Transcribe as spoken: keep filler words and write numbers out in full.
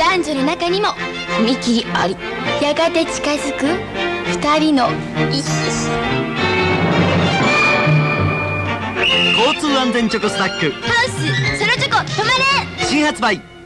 男女の中にも踏切あり。やがて近づく二人の一交通安全チョコスタックハウスそのチョコ止まれ。 新発売。